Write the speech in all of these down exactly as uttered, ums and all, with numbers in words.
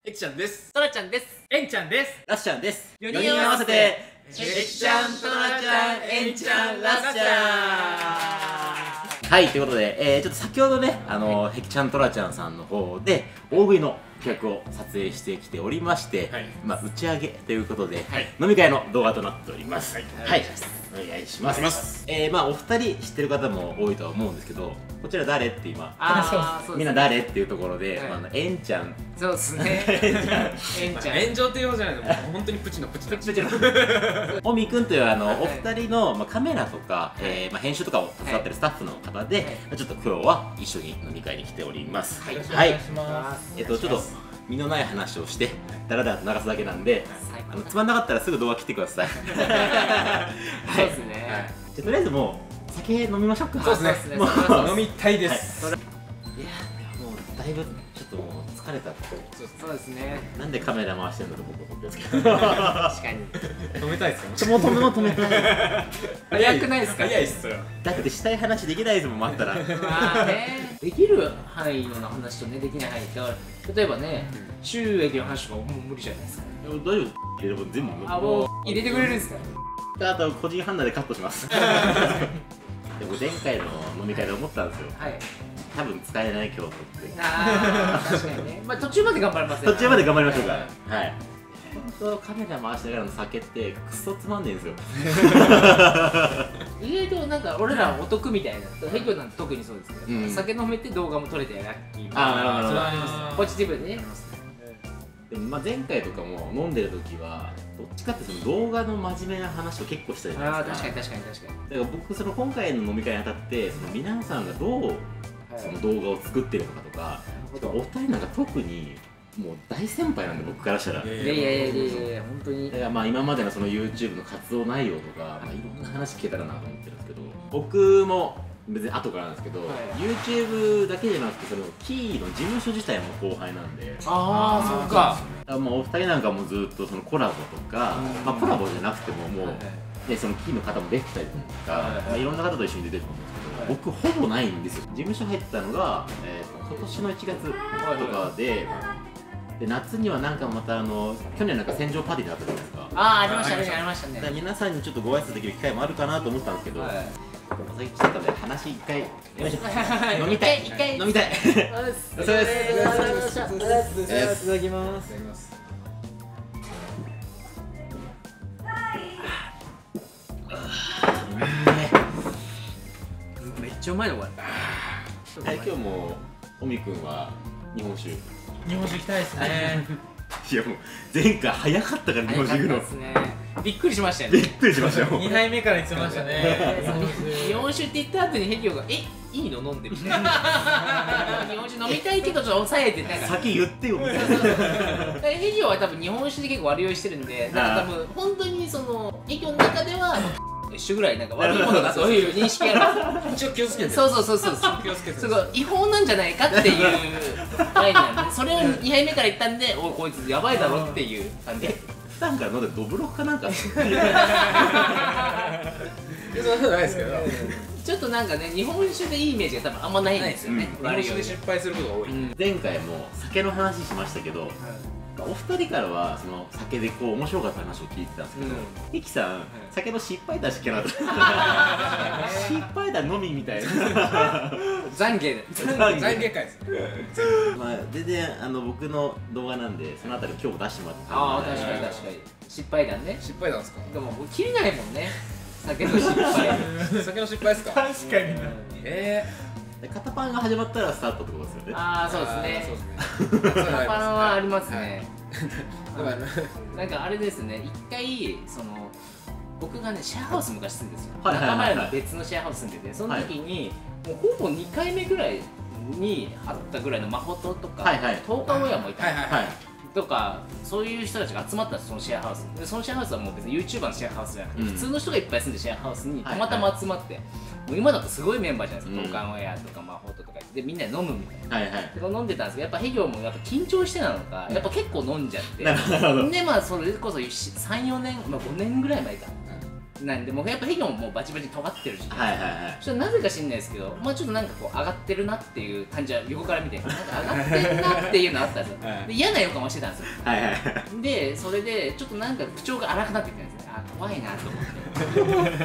えきちゃんです。 とらちゃんです。 えんちゃんです。 ラッシャンです。 よよにん合わせてええきちゃん、とらちゃん、えんちゃん、ラッシャはい、ということで、えー、ちょっと先ほどね、あの、へきちゃんとらちゃんさんの方で大食いの企画を撮影してきておりまして、 はい、 まあ打ち上げということで、 はい、 飲み会の動画となっております。はい、 はい、 お願いします。 ますえー、まあお二人知ってる方も多いとは思うんですけど、こちら誰って今、 あー、そうですね。 みんな誰っていうところで、 はい、 まあ、あのえんちゃん、 そうですね。えんちゃん。 炎上っていうほどじゃないの、もう本当にプチのプチの。 プチのおみくんというあの、 はい、 お二人の、まあ、カメラとか、はい、えーまあ、編集とかを手伝ってるスタッフの方で、はい、ちょっと今日は一緒に飲み会に来ております。 はい、 はい、 ます。 えっとちょっと身のない話をしてだらだらと流すだけなんで、あのつまんなかったらすぐ動画切ってください。 そうですね。 じゃとりあえずもう酒飲みましょうか。 そうですね。もう飲みたいです。 いやもうだいぶちょっともう疲れた。 そうですね。 なんでカメラ回してるのと僕思ってるんですけど。 確かに。 止めたいですよ。 もう止めも止めたい。 早くないですか。 早いっすそれは。 だってしたい話できないですもん、待ったら。 まあね。できる範囲の話とね、できない範囲と、例えばね、収益の話とかもう無理じゃないですか。 大丈夫。入れれば全部。 あ、もう入れてくれるんですか。 あと個人判断でカットします。でも前回の飲み会で思ったんですよ。 はい。 多分使えない今日とって。 ああ、確かにね。まあ途中まで頑張りますよ。 途中まで頑張りましょうか。はい。本当カメラ回しながらの酒ってクソつまんねえんですよ。 意外となんか俺らはお得みたいな。ヘキョなんて特にそうですけど、 うん、 酒飲めて動画も撮れてラッキー。 ああ、なるほど。 それはあります。ポジティブでね。 でもまあ前回とかも飲んでる時はどっちかってその動画の真面目な話を結構したじゃないですか。 ああ、確かに確かに確かに。 だから僕その今回の飲み会にあたってその皆さんがどうその動画を作ってるのかとか、お二人なんか特にもう大先輩なんで僕からしたら。 いやいやいやいやいや本当に。 だからまあ今までのその YouTube の活動内容とか、まあ、いろんな話聞けたらなと思ってるんですけど、僕も別に後からなんですけど、はい、YouTube だけじゃなくてそのキーの事務所自体も後輩なんで。 ああ、そうか。 まあお二人なんかもずっとそのコラボとか、まあコラボじゃなくてももう、はい、でそのキーの方も出てたりとか、はい、まあいろんな方と一緒に出てると思うんですけど、はい、僕ほぼないんですよ。事務所入ったのが、えー、今年のいちがつとかで。で夏にはなんかまたあの去年なんか戦場パーティーだったじゃないですか。 ああ、ありましたね、ありましたね。 だから皆さんにちょっとご挨拶できる機会もあるかなと思ったんですけど、お酒来ちゃったので話一回飲みたい、 一回飲みたい。 そうです。 そうです。 いただきます。めっちゃうまいのこれ。 今日もおみくんは日本酒。 日本酒行きたいですね。 いやもう前回早かったから日本酒行くの。 びっくりしましたよね。 びっくりしましたよ。 にはいめから言ってましたね。 日本酒って言った後にヘキョが「えいいの飲んで」みたいな。日本酒飲みたいけどちょっと抑えてなんか先言ってよみたいな。 ヘキョは多分日本酒で結構悪酔いしてるんで、だから多分本当にそのヘキョの中では一緒ぐらいなんか悪いものだという認識ある。 一応気をつけて。 そうそうそうそう。 気をつけて。 すごい違法なんじゃないかっていうラインなんで、それをにはいめから言ったんで、おこいつやばいだろっていう感じ。 普段から飲んでドブロックかなんか。 そんなことないですけど。 ちょっとなんかね、日本酒でいいイメージが多分あんまないんですよね。 日本酒で失敗することが多い。 前回も酒の話しましたけど、お二人からはその酒でこう面白かった話を聞いてたんですけど、ヒキさん酒の失敗談しかなかった。失敗談のみみたいな。 懺悔で。 懺悔会です。 まあ全然あの僕の動画なんでそのあたり今日出してもらって。 ああ確かに確かに。失敗談ね。 失敗談ですか。 でも切れないもんね。酒の失敗。 酒の失敗ですか。確かに。ええ。 肩パンが始まったらスタートってことですよね。 ああそうですね。肩パンはありますね。なんかあれですね、一回その僕がねシェアハウス昔住んでるんですよ。仲間の別のシェアハウス住んでて、その時にもうほぼにかいめぐらいにあったぐらいのマホトとか十日親もいたとか、そういう人たちが集まったんですそのシェアハウスで。そのシェアハウスはもう別に YouTuber のシェアハウスじゃなくて、普通の人がいっぱい住んでるシェアハウスにたまたま集まって、もう今だとすごいメンバーじゃないですか。十日親とかマホトとかでみんなで飲むみたいな。飲んでたんですけど、やっぱヘギョもやっぱ緊張してなのか、やっぱ結構飲んじゃって、でまあそれこそさん、よねん、まあごねんぐらい前かなんでもうやっぱヘギョももうバチバチ尖ってるし、 はいはいはい。 そしたらなぜか知んないですけど、まあちょっとなんかこう上がってるなっていう感じは横から見て、なんか上がってるなっていうのあったんですよ。で嫌な予感もしてたんですよ。 はいはい。 でそれでちょっとなんか口調が荒くなってきたんですね。あ、怖いなと思って。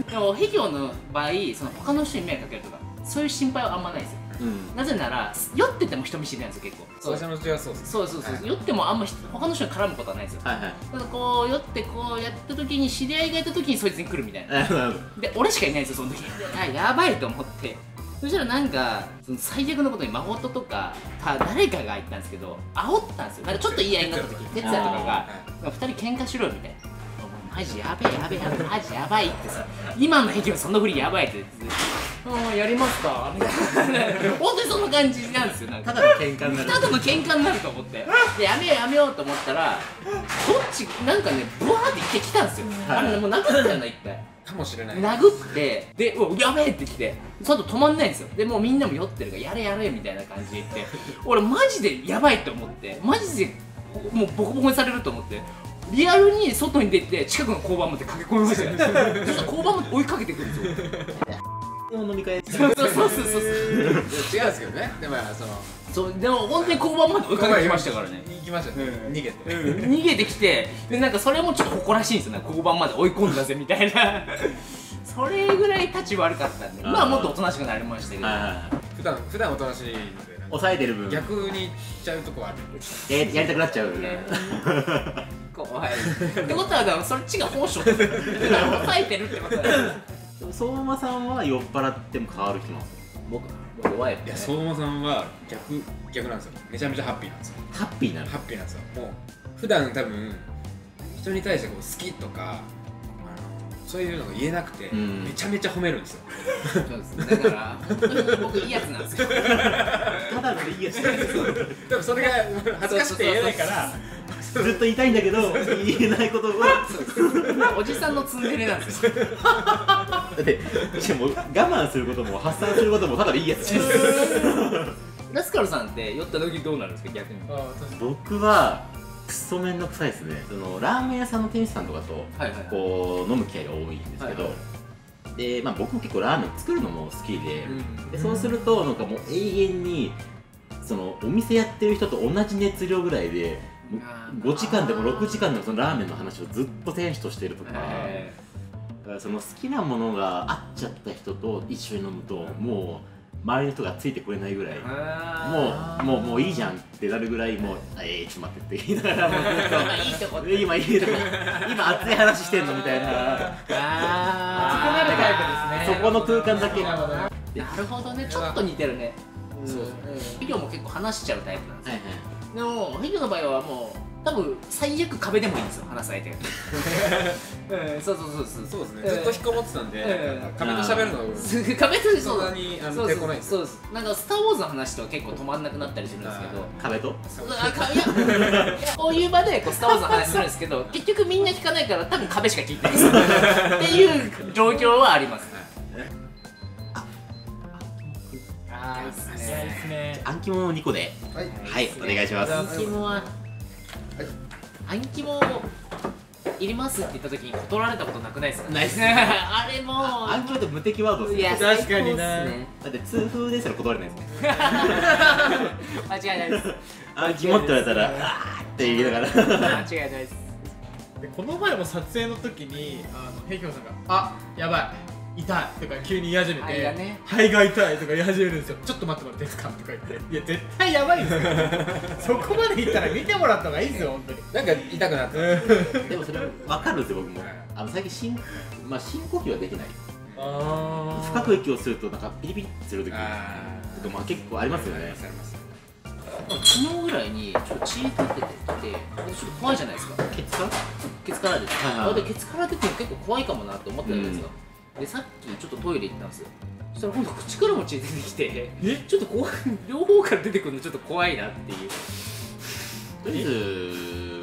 でもヘギョの場合、その他の人に迷惑かけるとかそういう心配はあんまないですよ。うん、なぜなら酔ってても人見知りなんですよ結構。 最初のうちはそうです。 そうそうそう、はい、酔ってもあんま他の人に絡むことはないですよ。はいはい、ただこう酔ってこうやった時に知り合いがいた時にそいつに来るみたいな。で俺しかいないんですよその時。あ、やばいと思って。そしたらなんかその最悪のことに誠とかか誰かが言ったんですけど、煽ったんですよ。なんかちょっと言い合いになった時哲也とかがふたり喧嘩しろよみたいな。マジやべえやべえやべえマジやばいってさ、今の駅もそんなふりやばいってああやりますかみたいな本当にそんな感じなんですよ。なんかただの喧嘩になるただの喧嘩になると思ってでやめようやめようと思ったらどっちなんかねブワーって言ってきたんですよ。あれもう殴ったよな一回かもしれない。 殴ってでうわやべえってきてその後止まんないんですよ。でもうみんなも酔ってるからやれやれみたいな感じで言って俺マジでやばいと思ってマジでもうボコボコにされると思ってリアルに外に出て近くの交番まで駆け込みましたよ。そしたら交番まで追いかけてくるんですよ。 飲み会そうそうそうそうそう違うんですけどね。でもそのそうでも本当に交番まで追いかけてきましたからね。 行きましたね。逃げて逃げてきてでなんかそれもちょっと誇らしいんですよね。交番まで追い込んだぜみたいなそれぐらい立ち悪かったんでまあもっとおとなしくなりましたけど普段普段おとなしいので抑えてる分逆にいっちゃうとこはある。 ややりたくなっちゃう怖いってことはそっちが本性抑えてるってことだよ。 相馬さんは酔っ払っても変わる気なんですよ。 僕弱いよね。 いや相馬さんは逆逆なんですよ。めちゃめちゃハッピーなんですよ。 ハッピーなの。 ハッピーなんですよ。もう普段多分人に対してこう好きとかあのそういうのが言えなくて、うん、めちゃめちゃ褒めるんですよ。 そうですね。だから本当に僕いいやつなんですよ。 ただのいいやつなんですよ。 でもそれが恥ずかしくて言えないからずっと言いたいんだけど言えないことはおじさんのツンデレなんですよ。 だってしかも我慢することも発散することもただでいいやつです。 ラスカルさんって酔った時どうなるんですか逆に。 僕はクソめんどくさいですね。そのラーメン屋さんの店主さんとかとこう飲む機会が多いんですけど、でまあ僕も結構ラーメン作るのも好きで、でそうするとなんかもう永遠にそのお店やってる人と同じ熱量ぐらいでごじかんでもろくじかんでもそのラーメンの話をずっと店主としてるとか、だからその好きなものが合っちゃった人と一緒に飲むともう周りの人がついてこれないぐらいもうもうもういいじゃんってなるぐらいもうええー、ちょっと待ってって言いながらもう今いいとこ今いいとこ今熱い話してんのみたいなあ熱くなるタイプですね。 そこの空間だけなるほどね。ちょっと似てるね。そうヒギョも結構話しちゃうタイプなんですよ。でもヒギョの場合はもう多分最悪壁でもいいんですよ話す相手が。そうそうそうそうそうですね。ずっと引っこもってたんで壁と喋るの壁とそんなに抵抗ないんですよ。 そうです。なんかスター・ウォーズの話とは結構止まんなくなったりするんですけど壁とあかいやこういう場でこうスター・ウォーズの話するんですけど結局みんな聞かないから多分壁しか聞いてないっていう状況はあります。ああいいですね。 あん肝もにこではいお願いします。 あん肝はあん肝いりますって言った時に断られたことなくないですか。 ないですね。あれもあん肝って無敵ワードですね。 確かにね。 だって痛風ですら断れないですね。 間違いないです。 あん肝って言われたらあーって言いながら間違いないです。 でこの前も撮影の時にあのヘイキョンさんが「あやばい痛い」とか急に言い始めて「 肺がね肺が痛い」とか言い始めるんですよ。ちょっと待ってもらっていいですかとか言って「いや絶対やばいですよ。そこまで言ったら見てもらった方がいいですよ本当に」 なんか痛くなった。 でもそれ分かるんですよ僕も。あの最近深まあ深呼吸はできない。 あ深く息をするとなんかピリピリする時とかまあ結構ありますよね。 昨日ぐらいにちょっと血出ててちょっと怖いじゃないですか。 ケツからケツから出て、 はいはい、 でケツから出ても結構怖いかもなって思ったじゃないですか。うん、でさっきちょっとトイレ行ったんですよ。そしたら今度口からも血出てきてえちょっと怖い両方から出てくるのちょっと怖いなっていう。 とりあえず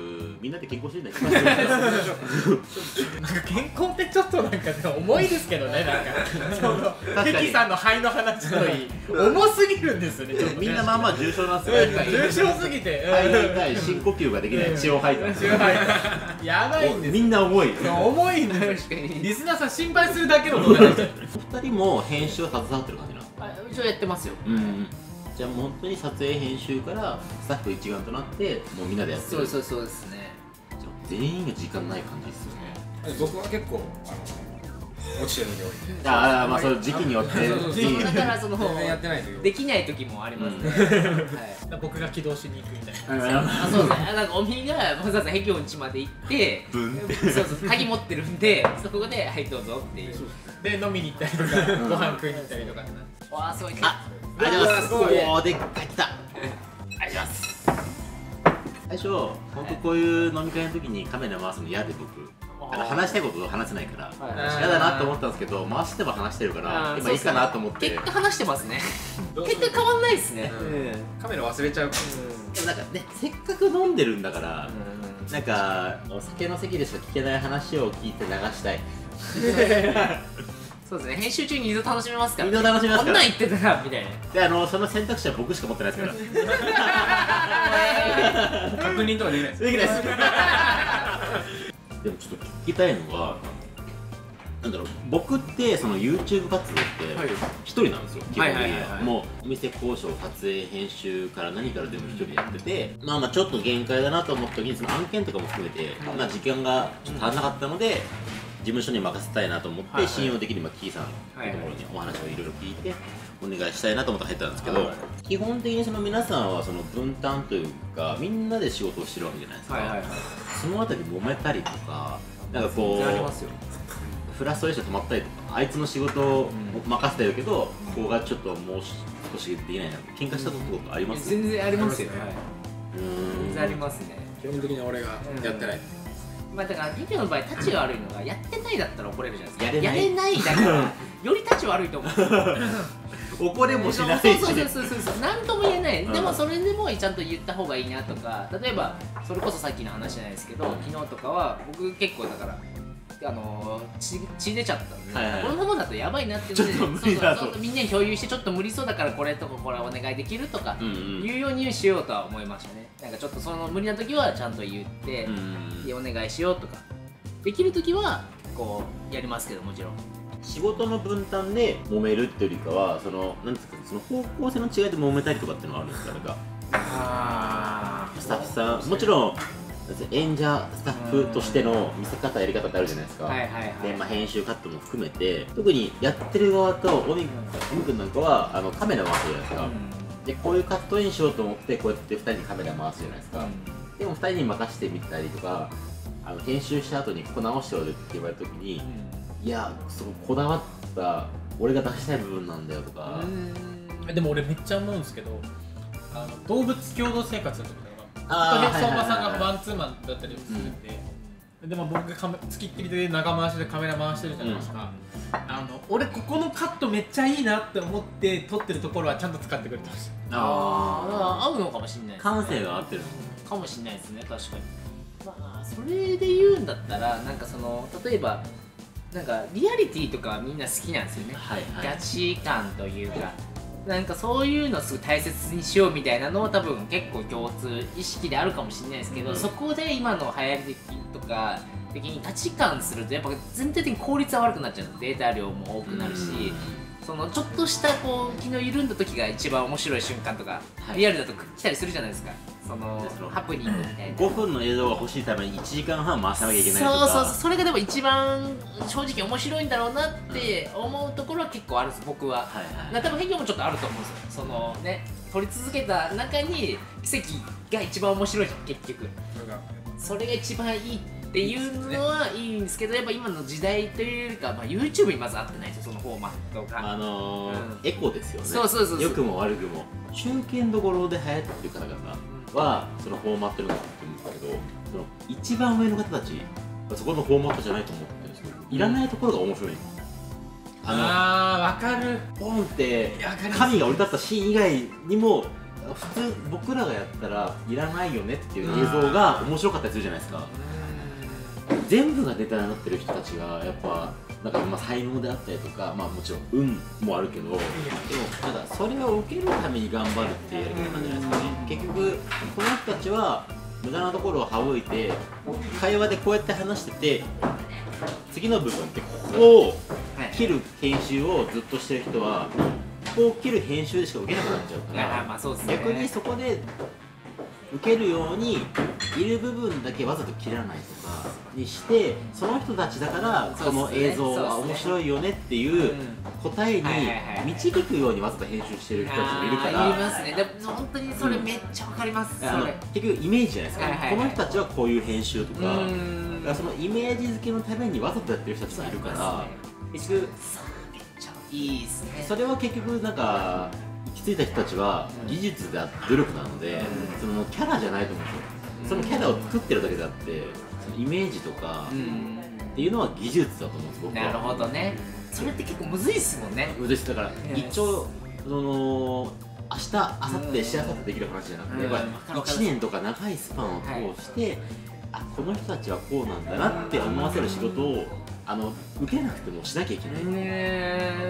みんなで健康診断行きますよなんか健康ってちょっとなんかでも重いですけどね、なんかそのテキさんの肺の話といい重すぎるんですよね。 みんなまあまあ重症なんですよね。 重症すぎて肺が痛い、深呼吸ができない、血を吐いた、 やばいんです。 みんな重い重いんです。リスナーさん心配するだけの動画です。 お二人も編集を携わってる感じなの？ 一応やってますよ。 じゃあ本当に撮影編集からスタッフ一丸となってもうみんなでやってる。 そうそうそうですね。 じゃあ全員が時間ない感じですよね。 僕は結構あの落ちてる時多い。 ああ、まあその時期によってだからそのやってない時できない時もありますね。はい。 僕が起動しに行くみたいな。 あ、そうですね。なんかおみがわざわざ壁音地まで行ってそうそう鍵持ってるんで、そこではいどうぞっていう。 で飲みに行ったりとかご飯食いに行ったりとか。 わあ、そういった。 ありがとうございます。おお、でっかい来た。ありがとうございます。最初本当こういう飲み会の時にカメラ回すの嫌で僕。あの話したいことを話せないから嫌だなと思ったんですけど、回しても話してるから今いいかなと思って。 結果話してますね。結果変わんないですね。 カメラ忘れちゃう。 でもなんかね、せっかく飲んでるんだからなんかお酒の席でしか聞けない話を聞いて流したい。 そうですね、編集中に二度楽しめますから。 二度楽しめますから。 こんなん言ってたらみたいな。 で、あのその選択肢は僕しか持ってないですから。 確認とかできないです。 できないです。でもちょっと聞きたいのが、なんだろう、僕ってその YouTube 活動って一人なんですよ、基本的には。もうお店交渉、撮影、編集から何からでも一人でやってて、まあまあちょっと限界だなと思った時にその案件とかも含めて、まあ時間がちょっと足らなかったので事務所に任せたいなと思って信用できるキーさんのところにお話をいろいろ聞いてお願いしたいなと思って入ったんですけど、基本的にその皆さんはその分担というかみんなで仕事をしてるわけじゃないですか。そのあたり揉めたりとか、なんかこうフラストレーション止まったりとか、あいつの仕事を任せてるけどここがちょっともう少しできないな、喧嘩したことあります？ 全然ありますよね。全然ありますね。 基本的に俺がやってない。 まあだからリキの場合立ち悪いのがやってないだったら怒れるじゃないですか。やれないだからより立ち悪いと思う。 怒れもしないし。 そうそうそうそうそう、なんとも言えない。でもそれでもちゃんと言った方がいいなとか、例えばそれこそさっきの話じゃないですけど、昨日とかは僕結構だからあの血血出ちゃったんで、このままだとやばいなってみんなに共有してちょっと無理そうだからこれとかこれお願いできるとか言うようにしようとは思いましたね。なんかちょっとその無理な時はちゃんと言ってお願いしようとか、できる時はこうやりますけど、もちろん仕事の分担で揉めるっていうよりかはそのなんですか、その方向性の違いで揉めたりとかっていうのはあるんですか？なんかあスタッフさんもちろん演者スタッフとしての見せ方やり方ってあるじゃないですか。で、まあ、編集カットも含めて特にやってる側とおみくんなんかはあのカメラ回すじゃないですか。でこういうカットインしようと思ってこうやってふたりにカメラ回すじゃないですか。でもふたりに任せてみたりとか、あの編集した後にここ直しておるって言われた時に、いやそここだわった俺が出したい部分なんだよとか。 でも俺めっちゃ思うんですけど、あの動物共同生活の時とか相馬さんがマンツーマンだったりするんで、うん、でも僕がつきっきりで長回しでカメラ回してるじゃないですか、うん、あの俺ここのカットめっちゃいいなって思って撮ってるところはちゃんと使ってくれてました。 ああ、合うのかもしれない、 感性が合ってるかもしれないですね、確かに。まあそれで言うんだったらなんかその例えばなんかリアリティとかみんな好きなんですよね、はいはい、ガチ感というか、なんかそういうのをすごい大切にしようみたいなのは多分結構共通意識であるかもしれないですけど、うん、そこで今の流行り的とか的に価値観するとやっぱ全体的に効率は悪くなっちゃう。データ量も多くなるし、うん、そのちょっとしたこう気の緩んだ時が一番面白い瞬間とか、はい、リアルだと来たりするじゃないですか。そのハプニングみたいなごふんの映像が欲しいためにいちじかんはん回さなきゃいけないとか、 そうそうそう、それがでも一番正直面白いんだろうなって思うところは結構あるんです、僕は。多分変化もちょっとあると思うんですよ。そのね、撮り続けた中に奇跡が一番面白いじゃん結局。それが一番いいっていうのはいいんですけど、やっぱ今の時代というよりか、まあ、YouTube にまず合ってないですよ、そのフォーマットが。 あのーうん、エコですよね。 そうそうそうそう、 良くも悪くも中堅どころで流行ってる方々はそのフォーマットになってるんですけど、その一番上の方たちはそこのフォーマットじゃないと思ってるんですよ。いらないところが面白い。 ああ、わかる。 ポンって神が降り立ったシーン以外にも普通僕らがやったらいらないよねっていう映像が面白かったりするじゃないですか。全部がネタになってる人たちがやっぱなんかまあ才能であったりとか、まあもちろん運もあるけど、でもただそれを受けるために頑張るっていうやり方なんじゃないですかね。結局この人たちは無駄なところを省いて会話でこうやって話してて、次の部分ってここを切る編集をずっとしてる人はここを切る編集でしか受けなくなっちゃうから、 まあそうですね、 逆にそこで受けるようにいる部分だけわざと切らないとかにして、その人たちだからこの映像は面白いよねっていう答えに導くようにわざと編集してる人たちもいるから。 いますね。でも本当にそれめっちゃわかります。 あの結局イメージじゃないですか、この人たちはこういう編集とか、だからそのイメージ付けのためにわざとやってる人たちもいるから、結局いいですね。 それは結局なんか行き着いた人たちは技術であって努力なので、そのキャラじゃないと思うんですよ。そのキャラを作ってるだけであって、そのイメージとかっていうのは技術だと思うんです、僕は。 なるほどね。それって結構むずいっすもんね。 むずいっす。だから一応その明日、明後日、しあさってできる話じゃなくて、やっぱりいちねんとか長いスパンを通して、あ、この人たちはこうなんだなって思わせる仕事をあの受けなくてもしなきゃいけない。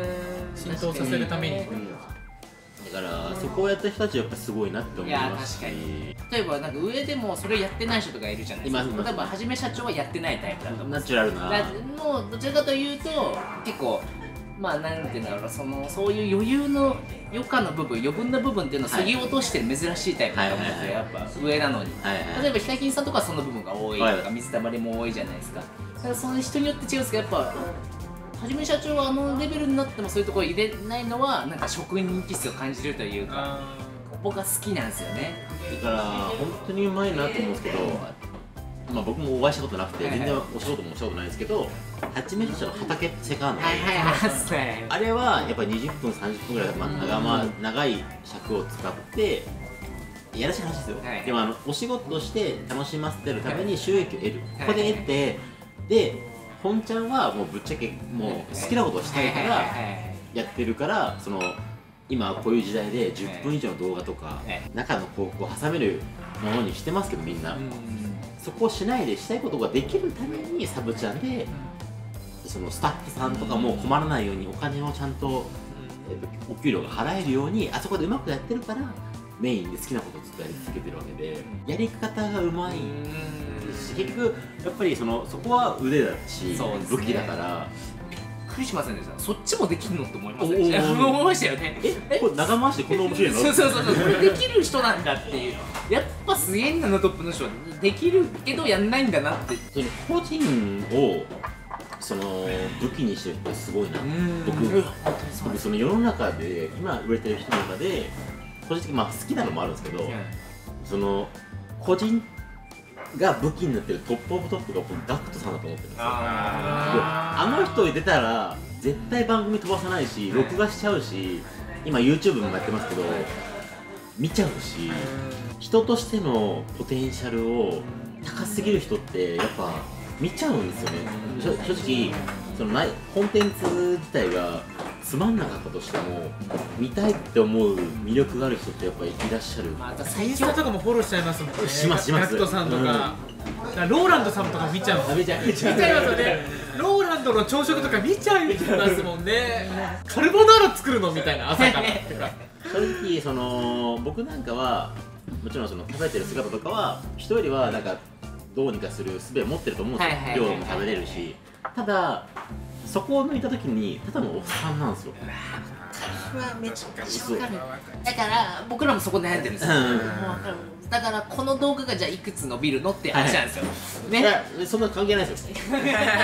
浸透させるために。 だからそこをやった人たちはやっぱすごいなって思いますし、 例えばなんか上でもそれをやってない人とかいるじゃないですか。例えばはじめ社長はやってないタイプだと思う。 ナチュラルなもうどちらかというと結構まあなんていうんだろう、そのそういう余裕の余暇の部分、余分な部分っていうのを削ぎ落としてる珍しいタイプだと思うんですよ、やっぱ上なのに。例えばヒカキンさんとかはその部分が多いとか、水たまりも多いじゃないですか。だからその人によって違うんですけど、やっぱはじめ社長はあのレベルになってもそういうところ入れないのはなんか職人気質を感じるというか、僕は好きなんですよね。 だから本当にうまいなと思うんですけど、まあ僕もお会いしたことなくて全然お仕事もしたことないんですけど、はじめ社長の畑セカンド、あれはやっぱりにじゅっぷんさんじゅっぷんぐらい、まあ、長, ま長い尺を使ってやらしい話ですよ、はい、でもあのお仕事として楽しませてるために収益を得る、ここで得て、で本ちゃんはもうぶっちゃけもう好きなことをしたいからやってるから、その今こういう時代でじゅっぷん以上の動画とか中の広告を挟めるものにしてますけど、みんなそこをしないでしたいことができるためにサブちゃんでそのスタッフさんとかも困らないようにお金をちゃんと、えっと、お給料が払えるようにあそこでうまくやってるからメインで好きなことをずっとやり続けてるわけで、やり方がうまいし、結局やっぱりそのそこは腕だし、武器だから。 びっくりしませんでした。そっちもできるのって思いませんでした。思いましたよね。 え、これ長回しでこんな面白いの？ そうそうそうそう、これできる人なんだっていう。やっぱすげえんだな、トップの人は。できるけどやんないんだなって。 その個人をその武器にしてる人ってすごいな。僕、僕その世の中で今売れてる人の中で個人的にまあ好きなのもあるんですけど、その個人が武器になってるトップオブトップが僕ガクトさんだと思ってるんですよ。あ, あの人出たら絶対番組飛ばさないし録画しちゃうし、今 YouTube もやってますけど見ちゃうし、人としてのポテンシャルを高すぎる人ってやっぱ見ちゃうんですよね。正直そのないコンテンツ自体がつまんなかったとしても見たいって思う魅力がある人ってやっぱりいらっしゃる。 またインスタとかもフォローしちゃいますもんね。 しますします。 ガクトさんとか、うん、ローランドさんとか見ちゃう。 見ちゃいますよね。ローランドの朝食とか見ちゃいますもんね。カルボナーラ作るのみたいな、朝からとか。 正直その僕なんかはもちろんその食べてる姿とかは人よりはなんかどうにかする術を持ってると思うんですよ。量も食べれるし。ただそこを抜いたときにただのおっさんなんですよ。 めちゃくちゃ分かる。だから僕らもそこ悩んでるんですよ。だからこの動画がじゃあいくつ伸びるのって話なんですよ。 ね、そんな関係ないですよ。そ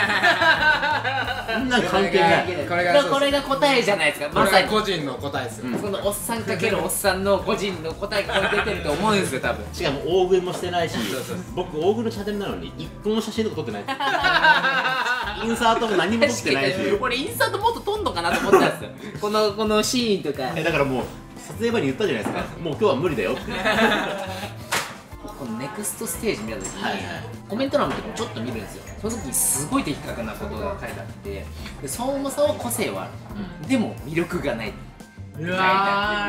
んな関係ない。 これがこれが答えじゃないですか。 まさに個人の答えですよ。 そのおっさんかけるおっさんの個人の答えがこれ出てると思うんですよ、多分。 しかも大食いもしてないし、僕大食いのチャンネルなのに一個も写真とか撮ってない。インサートも何も撮ってないし。 俺インサートもっと撮んのかなと思ったんですよ。このこのシーンとか。 だからもう撮影場に言ったじゃないですか。もう今日は無理だよって。 このネクストステージ見た時にコメント欄の時もちょっと見るんですよ。その時にすごい的確なことが書いてあって、で相馬さんは個性はある、うん、でも魅力がないって書いてあって、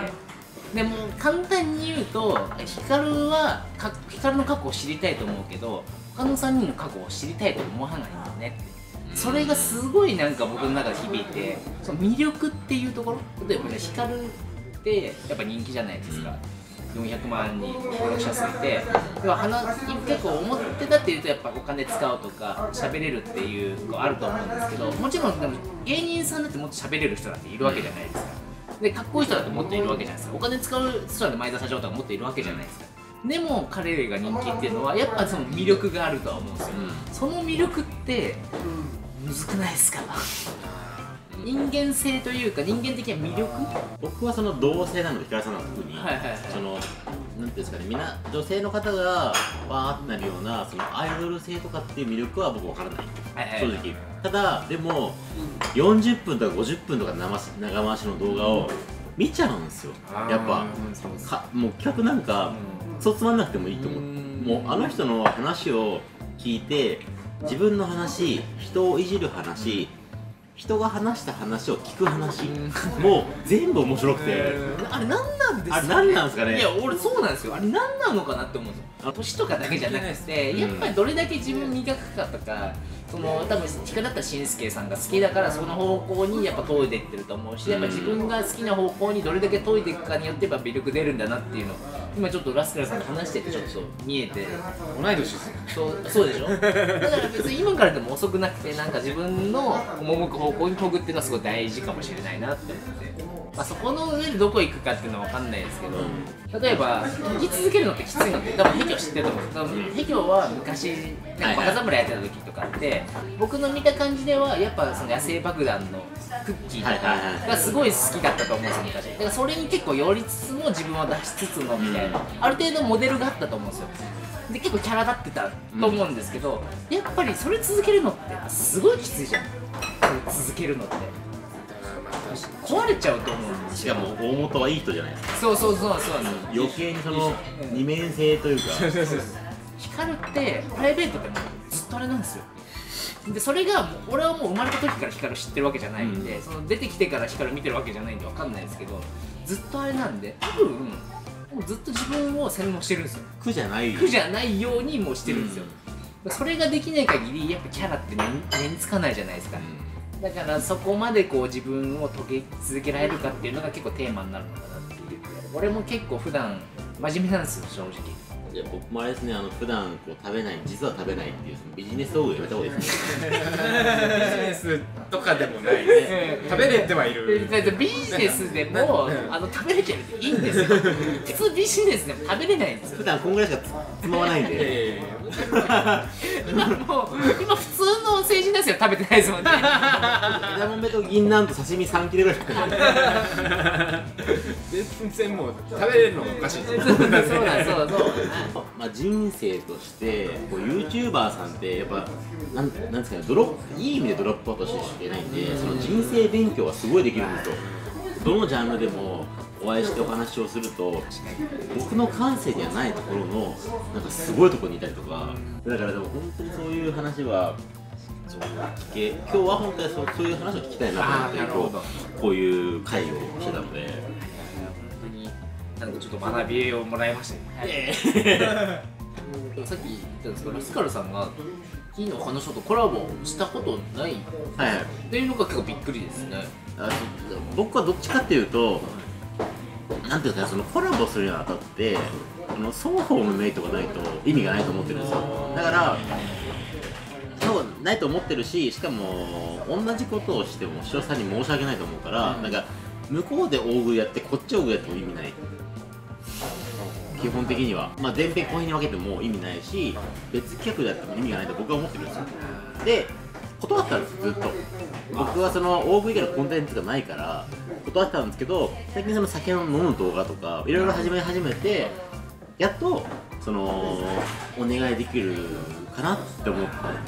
でも簡単に言うとヒカルはかヒカルの過去を知りたいと思うけど他のさんにんの過去を知りたいと思わないんだよねって、それがすごいなんか僕の中で響いて、その魅力っていうところ、例えばねヒカルってやっぱ人気じゃないですか。よんひゃくまんにん登録者数いて、でも話結構思ってたっていうとやっぱお金使うとか喋れるっていうのあると思うんですけど、もちろんでも芸人さんだってもっと喋れる人だっているわけじゃないですか。でかっこいい人だってもっといるわけじゃないですか。お金使う人だって前田社長とかもっといるわけじゃないですか。でも彼が人気っていうのはやっぱその魅力があるとは思うんですよ、うん、その魅力ってむずくないですか？人間性というか人間的な魅力、 僕はその同性なのでヒカルさんの特に、はいはいはい、そのなんていうんですかね、みんな女性の方がわーってなるようなそのアイドル性とかっていう魅力は僕分からない、はいはい、正直。ただでもよんじゅっぷんとかごじゅっぷんとか長回しの動画を見ちゃうんですよ。やっぱかもう企画なんかそうつまんなくてもいいと思う。もうあの人の話を聞いて自分の話、人をいじる話、人が話した話を聞く話、もう全部面白くて、 あれ何なんですかね。 あれ何なんですかね。 いや俺そうなんですよ。あれ何なのかなって思うんですよ。年とかだけじゃなくて、やっぱりどれだけ自分磨くかとか、その多分ヒカルだったらしんすけさんが好きだからその方向にやっぱ研いでいってると思うし、やっぱ自分が好きな方向にどれだけ研いでいくかによってやっぱ魅力出るんだなっていうのを今ちょっとラスカルさんと話しててちょっと見えて、 同い年ですよ。 そうそうでしょ。だから別に今からでも遅くなくて、なんか自分の赴く方向に研ぐっていうのはすごい大事かもしれないなって思って、まあ、そこの上でどこ行くかっていうのは分かんないですけど、例えば生き続けるのってきついのって多分ヘキョ知ってると思うんです。多分ヘキョは昔なんかバカ侍やってた時とかって僕の見た感じではやっぱその野生爆弾のクッキーとかがすごい好きだったと思うんですよ昔。だからそれに結構寄りつつも自分を出しつつのみたいなある程度モデルがあったと思うんですよ。で結構キャラ立ってたと思うんですけど、うん、やっぱりそれ続けるのってすごいきついじゃん。それ続けるのって壊れちゃうと思うんですよ。 しかも大元はいい人じゃないですか。 そうそうそうそうなんです。 余計にその二面性というかヒカルってプライベートでもずっとあれなんですよ。でそれが俺はもう生まれた時からヒカル知ってるわけじゃないんで、うん、その出てきてからヒカル見てるわけじゃないんで分かんないですけど、ずっとあれなんで多分もうずっと自分を洗脳してるんですよ。 苦じゃない苦じゃないようにもうしてるんですよ、うん、それができない限りやっぱキャラって目につかないじゃないですか、うん、だからそこまでこう自分を遂げ続けられるかっていうのが結構テーマになるのかなっていう。俺も結構普段真面目なんですよ正直。 いや僕もあれですね、あの普段こう食べない、実は食べないっていうそのビジネス道具やめた方がいいですね。 ビジネスとかでもないね。食べれてはいる。 ビジネスでもあの食べれてるっていいんですよ。普通ビジネスでも食べれないんですよ。 普段こんぐらいしかつまわないんで。 今もう今普通の成人ですよ、食べてないですもんね。 枝豆と銀杏と刺身さん切れぐらいしか食べない。 全然もう食べれるのがおかしい。そうだそうそうまあ人生としてこう YouTuber さんってやっぱなんなんですかね、ドロップいい意味でドロップアウトしてしかいないんで、その人生勉強はすごいできるんですよ。どのジャンルでもお会いしてお話をすると僕の感性ではないところのなんかすごいところにいたりとか、だからでも本当にそういう話はそう聞け、今日は本当にそう、そういう話を聞きたいなと思って今日こういう会をしてたので、 なんかちょっと学びをもらいましたね。さっき言ったんですけど、ラスカルさんが昨日他の人とコラボしたことないっていうのが結構びっくりですね。 あ僕はどっちかっていうと、なんていうかそのコラボするにあたってあの双方のメリットがないと意味がないと思ってるんですよ。だからそうないと思ってるし、しかも同じことをしても視聴者さんに申し訳ないと思うから、うん、なんか向こうで大食いやってこっち大食いやっても意味ない。基本的には、まあ、前編後編に分けても意味ないし、別企画でやっても意味がないと僕は思ってるんですよ。で、断ったんですずっと。僕はその大食い以外のコンテンツがないから断ってたんですけど、最近その酒を飲む動画とかいろいろ始め始めて、やっとそのお願いできるかなって思って、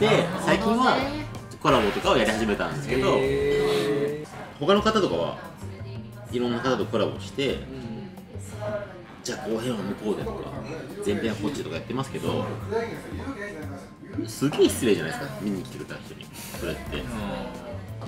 最近はコラボとかをやり始めたんですけど、他の方とかはいろんな方とコラボして、じゃあ後編は向こうでとか前編はこっちとかやってますけど、すげえ失礼じゃないですか、見に来てくれた人にそれって。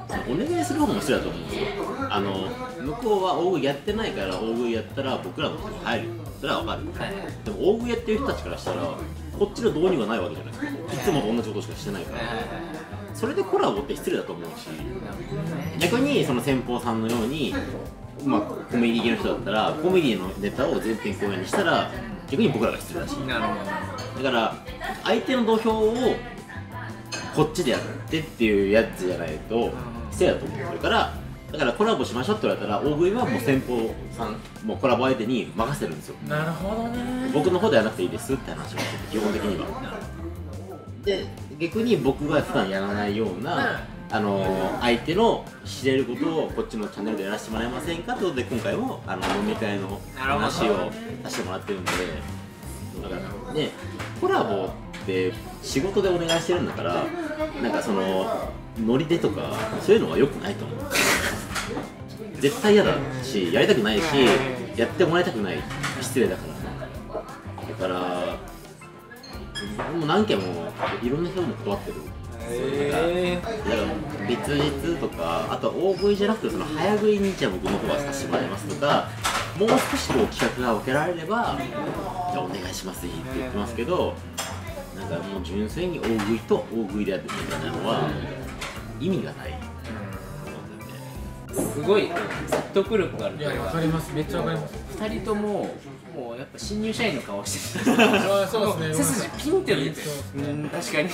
お願いする方も失礼だと思うんですよ。あの向こうは大食いやってないから大食いやったら僕らのとこに入る、それは分かる、はい、でも大食いやってる人たちからしたらこっちの導入がないわけじゃないですか、いつもと同じことしかしてないから、はい、それでコラボって失礼だと思うし、逆にその先方さんのように、まあ、コメディ系の人だったらコメディのネタを全編公演にしたら逆に僕らが失礼だし、なるほど、だから相手の土俵をこっちでやってっていうやつじゃないと失礼だと思う。それからだからコラボしましょうって言われたら大食いはもう先方さんもうコラボ相手に任せてるんですよ。 なるほどね。 僕の方でやらなくていいですって話をしてて、基本的には。で逆に僕が普段やらないような、あのー、相手の知れることをこっちのチャンネルでやらせてもらえませんかということで今回もあの飲み会の話をさせてもらってるんで、だからねコラボって仕事でお願いしてるんだから、なんかそのノリでとかそういうのは良くないと思う。絶対嫌だし、やりたくないし、やってもらいたくない、失礼だから。だからもう何件もいろんな人も断ってる。えー、だから別日とか、あと大食いじゃなくてその早食いにじゃあ僕の方はさせてもらいますとか、もう少しこう企画が分けられればじゃあお願いしますって言ってますけど、なんかもう純粋に大食いと大食いでやってるみたいなのは意味がない。 すごい説得力がある。 いや、わかります、めっちゃわかります。 ふたりとももうやっぱ新入社員の顔してる。 そうですね。 背筋ピンってるって。うん、確かに。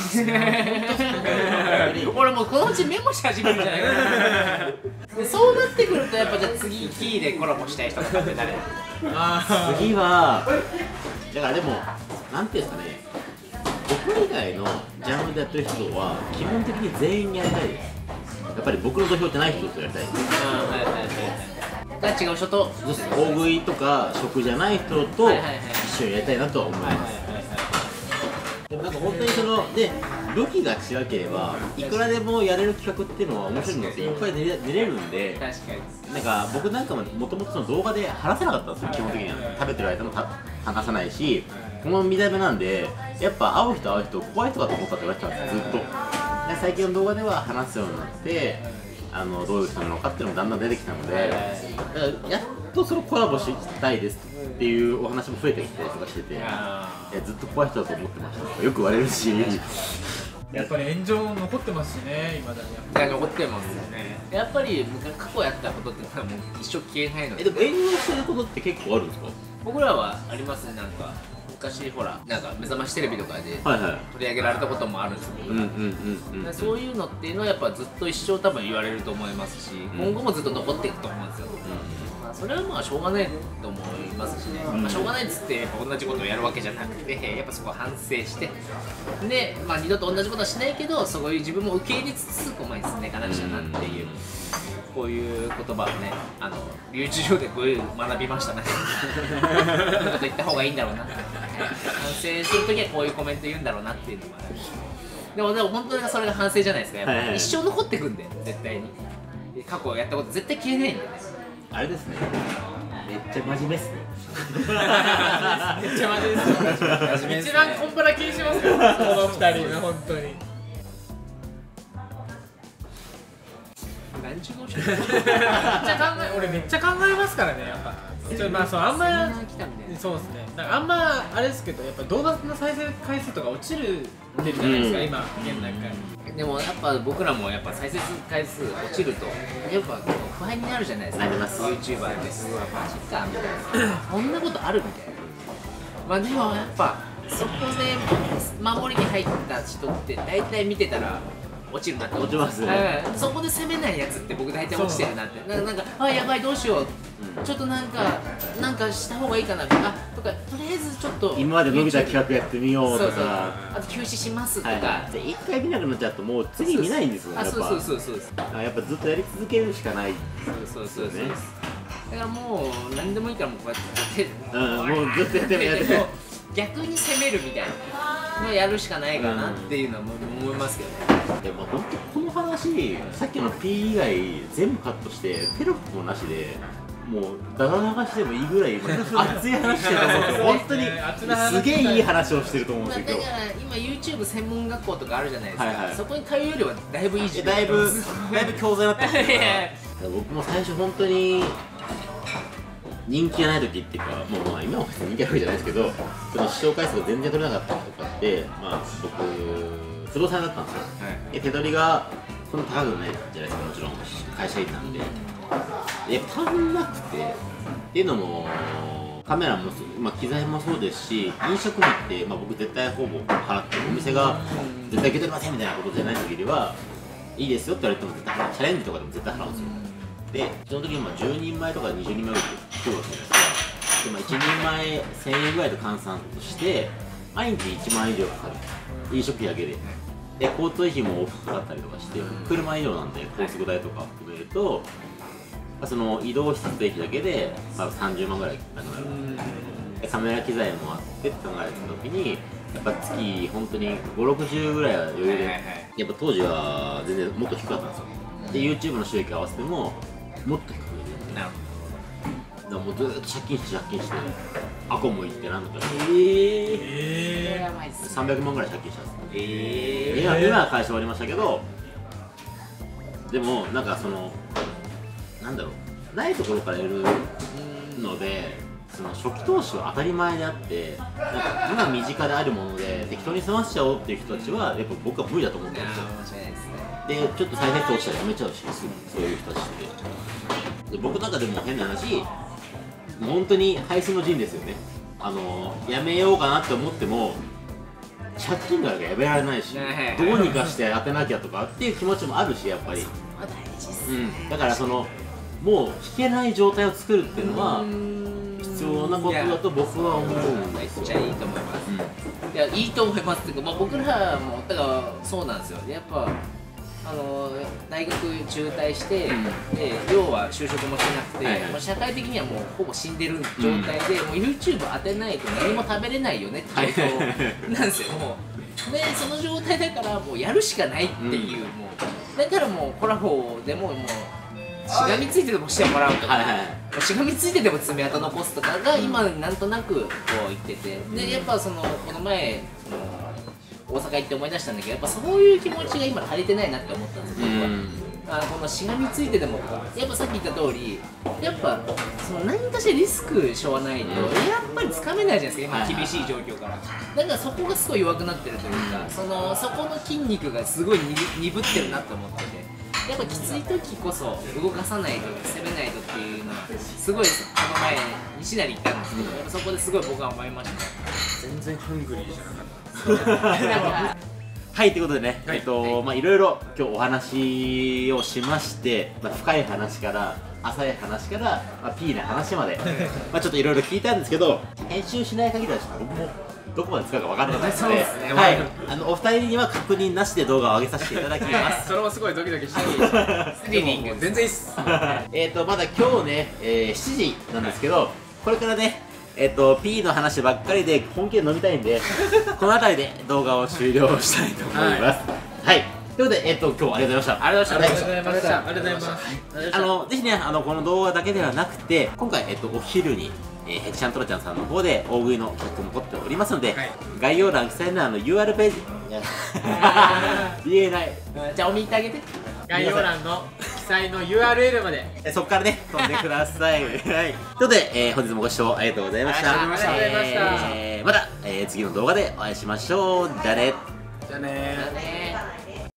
俺もうこのうちメモし始めるんじゃないかな。でそうなってくるとやっぱじゃあ次キーでコラボしたい人がって誰？ 次はだからでもなんていうんですかね。僕以外のジャンルでやってる人は基本的に全員やりたいです。やっぱり僕の土俵ってない人とやりたいです。 が違う人と大食いとか食じゃない人と一緒にやりたいなとは思います。でもなんか本当にそので武器が違ければいくらでもやれる企画っていうのは面白いのっていっぱい練れ練れるんで、なんか僕なんかももともとその動画で話せなかったんですよ。基本的には食べてる間も話さないし、この見た目なんでやっぱ会う人会う人怖い人だと思ったって言われてたんですずっと。で最近の動画では話すようになって、あのどういう人なのかっていうのもだんだん出てきたので、やっとそのコラボしたいですっていうお話も増えてきたりとかしてて、いやずっと怖い人だと思ってましたとかよく言われるし、 やっぱり炎上残ってますしね、今だに。 いや残ってますよね。やっぱり過去やったことってのはもう一生消えないので。 えでも炎上してることって結構あるんですか？ 僕らはありますね。なんか昔ほらなんか目覚ましテレビとかで取り上げられたこともあるんですけど、そういうのっていうのはやっぱずっと一生多分言われると思いますし、今後もずっと残っていくと思うんですよ。まあそれはまあしょうがないと思いますしね。まあしょうがないっつってやっぱ同じことをやるわけじゃなくて、やっぱそこは反省してで、まあ二度と同じことはしないけど、そういう自分も受け入れつつこう前に進んでいかなくちゃなっていう。こういう言葉をね、あの YouTube でこういう学びましたね。こういうこと言った方がいいんだろうな。反省するときはこういうコメント言うんだろうなっていうのがある。でもでも本当にそれが反省じゃないですか。やっぱ、はいはい、一生残ってくんで絶対に。過去やったこと絶対消えないんでね。 あれですね。めっちゃ真面目っすね。 めっちゃ真面目ですよ。一番コンプラ気にしますよ。この二人ね、本当に。 何十号車めっちゃ考え、俺めっちゃ考えますからね、やっぱ。ちょまあそうあんまそうですね。だからあんまあれですけど、やっぱ動画の再生回数とか落ちる出るじゃないですか、うん、今現段階。 でもやっぱ僕らもやっぱ再生回数落ちるとやっぱ不安になるじゃないですか。YouTuber ですわマジかみたいな。こんなことあるみたいな。まあでもやっぱそこで守りに入った人って大体見てたら。落ちるなって落ちますね。 そこで攻めないやつって僕大体落ちてるなって。な, なんかあやばいどうしよう、うん、ちょっとなんかなんかした方がいいかなあとかとりあえずちょっと今まで伸びた企画やってみようとか、そうそうあと休止しますとか、はい、 一回見なくなっちゃうともう次見ないんですよね。 あそうそうそうそうやっぱずっとやり続けるしかない。 そうそうそうそう、ね、だからもう何でもいいからもうこうやってやって、 うん、もうずっとやってやって逆に攻めるみたいなのやるしかないかなっていうのは思いますけどね。 でも本当この話さっきの P 以外全部カットしてテロップもなしでもうだだ流しでもいいぐらい熱い話してると思うんですよ。本当にすげえいい話をしてると思うんですよ。 だから今 YouTube 専門学校とかあるじゃないですか、 はいはい、 そこに通うよりはだいぶいい時間だいぶだいぶ教材になってますから僕も最初本当に人気がない時っていうか、もうまあ今は別に人気あるわけじゃないですけど、その視聴回数が全然取れなかった時とかって、まあ僕不動産だったんですよ、はい、で手取りがそんな高くないじゃないですか、もちろん会社員なんで、で足んなくてっていうのもカメラも、まあ、機材もそうですし、飲食費って、まあ、僕絶対ほぼ払って、お店が絶対受け取りませんみたいなことじゃない限りはいいですよって言われても絶対チャレンジとかでも絶対払うんですよ。でその時にまあじゅうにんまえとかにじゅうにんまえぐらい来るわけじゃないですか。で、まあ、いちにんまえせんえんぐらいと換算として毎日いちまんえん以上かかる、飲食費だけで。で交通費も往復かかったりとかして、車以上なんで高速代とか含めると、まあ、その移動施設費だけで、まあ、さんじゅうまんぐらいなくなる。でカメラ機材もあってって考えた時にやっぱ月本当にごじゅうろくじゅうぐらいは余裕で、やっぱ当時は全然もっと低かったんですよ。で YouTube の収益合わせてももっと低くなる。だからもうずっと借金して借金してアコも行ってなんだかえー、えー、さんびゃくまんぐらい借金したんです。えー、今, 今は会社終わりましたけど、でもなんかそのなんだろう、ないところからやるので、その初期投資は当たり前であって、なんか今身近であるもので適当に済ませちゃおうっていう人たちはやっぱ僕は無理だと思うんですよ。でちょっと再生投資はやめちゃうし、そういう人たちって。で僕なんかでも変な話、本当に背水の陣ですよね。あのやめようかなって思っても借金があるからやめられないし、どうにかして当てなきゃとかっていう気持ちもあるし、やっぱり、うん、だからそのもう引けない状態を作るっていうのは必要なことだと僕は思うんですよ。 めっちゃいいと思います、うん、いやいいと思いますっていうか、まあ、僕らもだからそうなんですよ。やっぱあの大学中退して、うん、で要は就職もしなくて、はいはい、まあ、社会的にはもうほぼ死んでる状態で、うん、もう YouTube 当てないと何も食べれないよねって状況なんですよ。もうでその状態だからもうやるしかないっていう、うん、もうだからもうコラボでももうしがみついてでもしてもらうとか、はいはい、しがみついてでも爪痕残すとかが今なんとなくこう言ってて、でやっぱそのこの前その大阪行って思い出したんだけど、やっぱそういう気持ちが今足りてないなって思ったんですよ、僕は。あこのしがみついてでもやっぱさっき言った通り、やっぱその何かしらリスクしょうがないとやっぱりつかめないじゃないですか、今厳しい状況から。だからそこがすごい弱くなってるというか、そのそこの筋肉がすごい鈍ってるなって思ってて、やっぱきつい時こそ動かさないと攻めないとっていうのはすごいこの前西成行ったんですけど、やっぱそこですごい僕は思いました。 全然ハングリーじゃなかった。 はい、ということでね、はい、えっとまあいろいろ今日お話をしまして、まあ、深い話から浅い話から、まあ、ピーな話までまあちょっといろいろ聞いたんですけど、編集しない限りはちょっと僕もどこまで使うか分からなかったので、ね、はい、あのお二人には確認なしで動画を上げさせていただきますそれもすごいドキドキしてスリリング全然いいっすえっとまだ今日ね、えー、しちじなんですけど、これからねえっと P の話ばっかりで本気で飲みたいんでこの辺りで動画を終了したいと思います。はい、はい、ということで、えっと今日はありがとうございました。 ありがとうございました。 ありがとうございました。ありがとうございます。 あのぜひね、あのこの動画だけではなくて、今回えっとお昼にえー、ヘキちゃんトラちゃんさんの方で大食いの企画も撮っておりますので、はい、概要欄記載のあの ユーアール ページ言えないじゃあお見てあげて、 概要欄の記載の ユーアールエル までえそこからね飛んでくださいはい、ということで、えー、本日もご視聴ありがとうございました。 ありがとうございました。 えー、また、えー、次の動画でお会いしましょう。じゃあねじゃあねー。